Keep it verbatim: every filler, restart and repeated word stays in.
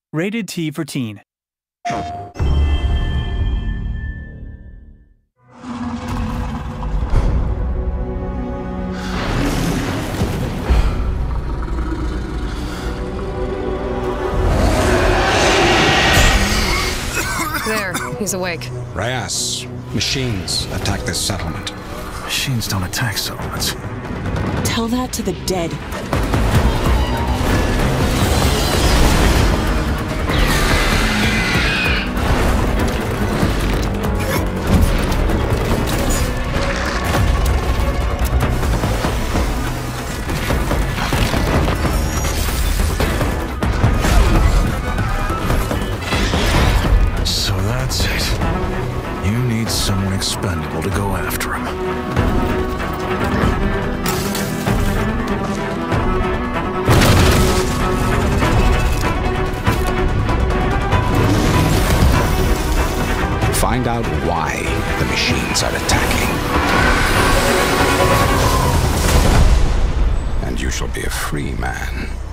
Rated T for teen. There, he's awake. Reyes, machines attack this settlement. Machines don't attack settlements. Tell that to the dead. So that's it. You need someone expendable to go after him. Find out why the machines are attacking. And you shall be a free man.